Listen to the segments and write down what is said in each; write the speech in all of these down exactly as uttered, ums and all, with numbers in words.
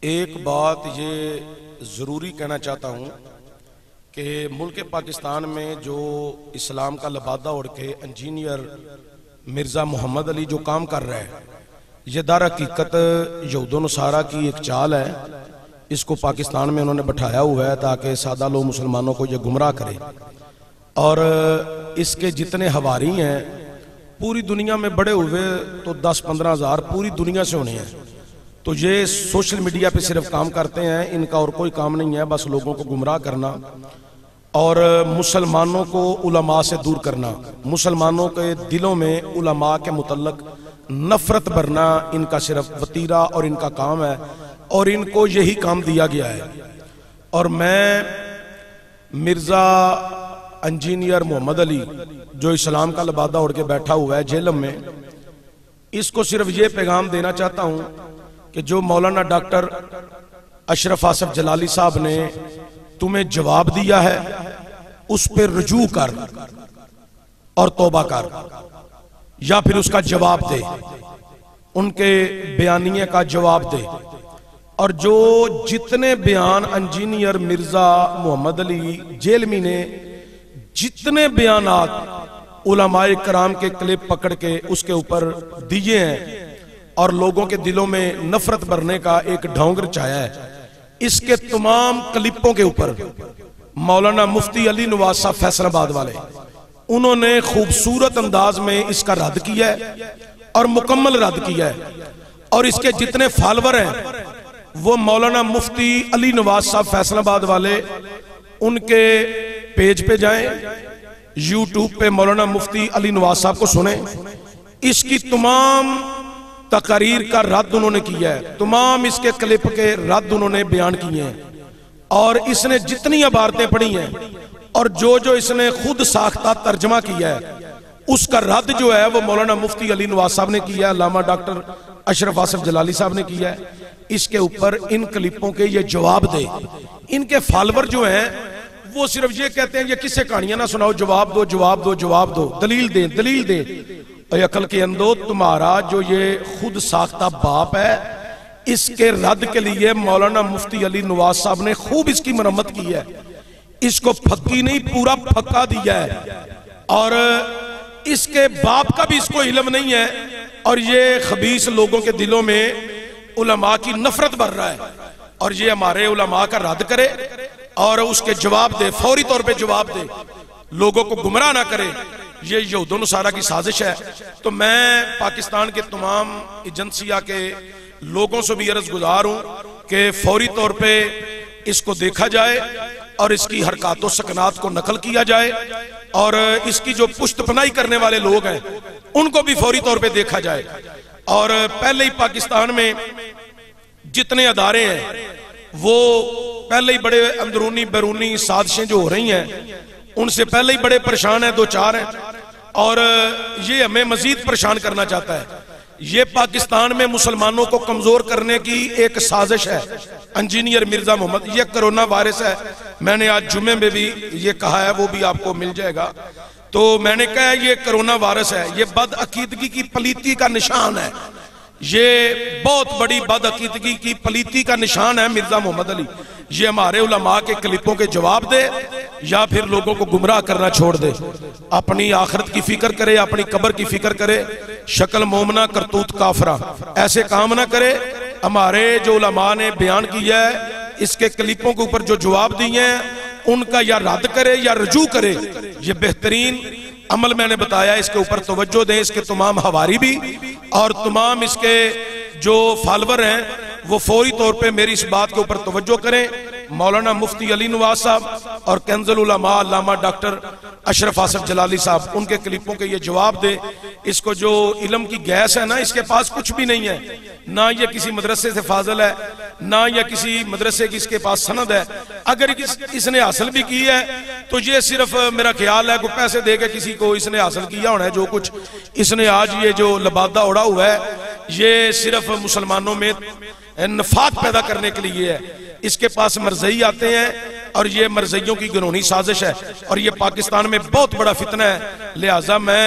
एक बात ये ज़रूरी कहना चाहता हूँ कि मुल्क पाकिस्तान में जो इस्लाम का लबादा ओढ़ के इंजीनियर मिर्ज़ा मोहम्मद अली जो काम कर रहा है, ये दर हकीकत यहूदो नसारा की एक चाल है। इसको पाकिस्तान में उन्होंने बैठाया हुआ है ताकि सादा लोग मुसलमानों को ये गुमराह करे। और इसके जितने हवारी हैं पूरी दुनिया में बड़े हुए तो दस पंद्रह हज़ार पूरी दुनिया से होने हैं। तो ये सोशल मीडिया पे सिर्फ काम करते हैं, इनका और कोई काम नहीं है, बस लोगों को गुमराह करना और मुसलमानों को उलमा से दूर करना, मुसलमानों के दिलों में उलमा के मुतल्लक नफरत भरना इनका सिर्फ वतीरा और इनका काम है और इनको यही काम दिया गया है। और मैं मिर्ज़ा इंजीनियर मोहम्मद अली जो इस्लाम का लबादा ओढ़ के बैठा हुआ है जेलम में, इसको सिर्फ ये पैगाम देना चाहता हूँ कि जो मौलाना डॉक्टर अशरफ आसफ जलाली साहब ने तुम्हें जवाब दिया है उस पर रुजू कर और तौबा कर, या फिर उसका जवाब दे, उनके बयानिए का जवाब दे। और जो जितने बयान इंजीनियर मिर्जा मोहम्मद अली जेलमी ने जितने बयानात उलमाए कराम के क्लिप पकड़ के उसके ऊपर दिए हैं और लोगों के दिलों में नफरत भरने का एक ढोंग रचाया है, इसके तमाम क्लिपों के ऊपर मौलाना मुफ्ती अली नवाज साहब फैसलाबाद वाले उन्होंने खूबसूरत अंदाज में इसका रद्द किया है और मुकम्मल रद्द किया है। और इसके जितने फॉलोवर हैं वो मौलाना मुफ्ती अली नवाज साहब फैसलाबाद वाले उनके पेज पे जाएं, यूट्यूब पे मौलाना मुफ्ती अली नवाज साहब को सुने। इसकी तमाम तकरीर का रद्द उन्होंने किया है, तमाम इसके क्लिप के रद्द उन्होंने बयान किए हैं। और इसने जितनी इबारतें पढ़ी हैं और जो जो इसने खुद साख्ता तर्जमा किया है उसका रद्द जो है वो मौलाना मुफ्ती अली नवाज साहब ने किया है, अल्लामा डॉक्टर अशरफ आसफ जलाली साहब ने किया है। इसके ऊपर इन क्लिपों के ये जवाब दे। इनके फॉलोवर जो हैं वो सिर्फ ये कहते हैं ये किससे कहानियां ना सुनाओ, जवाब दो जवाब दो जवाब दो, दलील दे दलील दे। अकल के अंदो तुम्हारा जो ये खुद साख्ता बाप है इसके रद्द के लिए मौलाना मुफ्ती अली नवाज साहब ने खूब इसकी मरम्मत की है, इसको फक्की नहीं पूरा फक्का दिया है। और इसके बाप का भी इसको इल्म नहीं है और ये खबीस लोगों के दिलों में उलमा की नफरत भर रहा है। और ये हमारे उलमा का रद्द करे और उसके जवाब दे, फौरी तौर पे जवाब दे, लोगों को गुमराह ना करे। ये यहूदो नसारा की साजिश है। तो मैं पाकिस्तान के तमाम एजेंसिया के लोगों से भी अर्ज गुजार हूं कि फौरी तौर पे इसको देखा जाए और इसकी हरकतों सकनात को नकल किया जाए और इसकी जो पुष्टपनाही करने वाले लोग हैं उनको भी फौरी तौर पे देखा जाए। और पहले ही पाकिस्तान में जितने अदारे हैं वो पहले ही बड़े अंदरूनी बैरूनी साजिशें जो हो रही हैं उनसे पहले ही बड़े परेशान हैं, दो चार हैं, और ये हमें मजीद परेशान करना चाहता है। ये पाकिस्तान में मुसलमानों को कमजोर करने की एक साजिश है इंजीनियर मिर्जा मोहम्मद। ये कोरोना वायरस है, मैंने आज जुमे में भी ये कहा है, वो भी आपको मिल जाएगा। तो मैंने कहा ये कोरोना वायरस है, ये बदअकीदगी की पलीती का निशान है, ये बहुत बड़ी बदअकीदगी की पलीती का निशान है मिर्जा मोहम्मद अली। ये हमारे उलमा के क्लिपों के जवाब दे या फिर लोगों को गुमराह करना छोड़ दे, अपनी आखिरत की फिक्र करे, अपनी कब्र की फिक्र करे। शक्ल मोमना करतूत काफरा, ऐसे काम ना करे। हमारे जो उलमा ने बयान किया है इसके क्लिपों के ऊपर जो जवाब दिए हैं उनका या रद्द करे या रजू करे। ये बेहतरीन अमल मैंने बताया, इसके ऊपर तवज्जो दें। इसके तमाम हवारी भी और तमाम इसके जो फॉलोवर हैं वो फौरी तौर पे मेरी इस बात के ऊपर तवज्जो करें। मौलाना मुफ्ती अली नवाज साहब और कैंजुल उलमा अल्लामा डॉक्टर अशरफ आसफ जलाली साहब उनके क्लिपों के ये जवाब दे। इसको जो इल्म की गैस है ना, इसके पास कुछ भी नहीं है, ना ये किसी मदरसे से फाजिल है, ना ये किसी मदरसे की इसके पास सनद है। अगर इस, इसने हासिल भी की है तो ये सिर्फ मेरा ख्याल है को पैसे दे के किसी को इसने हासिल किया होना है। जो कुछ इसने आज ये जो लबादा उड़ा हुआ है ये सिर्फ मुसलमानों में नफात पैदा करने के लिए है। इसके पास मरज़ई आते हैं और ये मरज़इयों की घिनौनी साजिश है और ये पाकिस्तान में बहुत बड़ा फितना है। लिहाजा मैं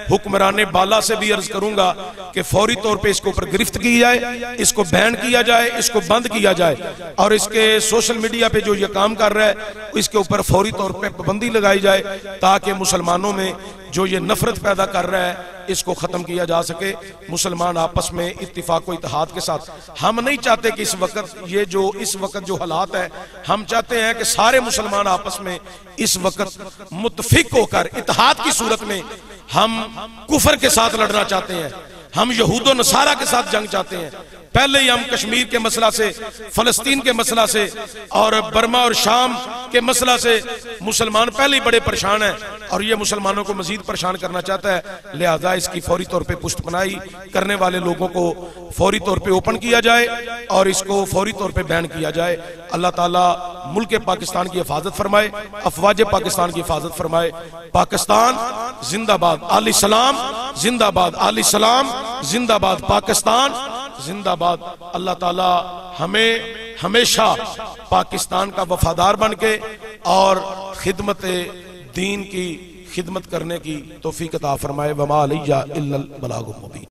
हुक्मरान बाला से भी अर्ज करूंगा कि फौरी तौर पे इसके ऊपर गिरफ्त की जाए, इसको बैन किया जाए, इसको बंद किया जाए और इसके सोशल मीडिया पे जो ये काम कर रहा है इसके ऊपर फौरी तौर पे पाबंदी लगाई जाए ताकि मुसलमानों में जो ये नफरत पैदा कर रहा है इसको खत्म किया जा सके। मुसलमान आपस में इत्तिफाक व इत्तेहाद के साथ, हम नहीं चाहते कि इस वक्त ये जो इस वक्त जो हालात है, हम चाहते हैं कि सारे मुसलमान आपस में इस वक्त मुत्तफिक होकर इत्तेहाद की सूरत में हम कुफर के साथ लड़ना चाहते हैं, हम यहूदो नसारा के साथ जंग चाहते हैं। पहले ही हम कश्मीर के मसला से, फलस्तीन के मसला से और बर्मा और शाम के मसला से मुसलमान पहले ही बड़े परेशान हैं और ये मुसलमानों को मजीद परेशान करना चाहता है। लिहाजा इसकी फौरी तौर पे पुष्टपनाही करने वाले लोगों को फौरी तौर पे ओपन किया जाए और इसको फौरी तौर पे बैन किया जाए। अल्लाह ताला मुल्क पाकिस्तान की हिफाजत फरमाए, अफवाज पाकिस्तान की हिफाजत फरमाए। पाकिस्तान जिंदाबाद, आली सलाम जिंदाबाद, आली सलाम जिंदाबाद, पाकिस्तान जिंदाबाद। अल्लाह ताला हमें हमेशा पाकिस्तान का वफादार बन के और खिदमत दीन की खिदमत करने की तौफीक अता फरमाए। वमा अलैया इल्लल बलागुल मुबीन।